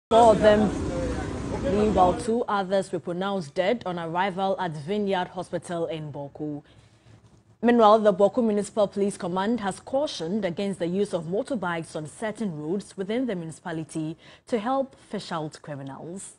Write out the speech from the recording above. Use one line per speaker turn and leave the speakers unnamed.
Four of them, meanwhile, two others were pronounced dead on arrival at Vineyard Hospital in Bawku. Meanwhile, the Bawku Municipal Police Command has cautioned against the use of motorbikes on certain roads within the municipality to help fish out criminals.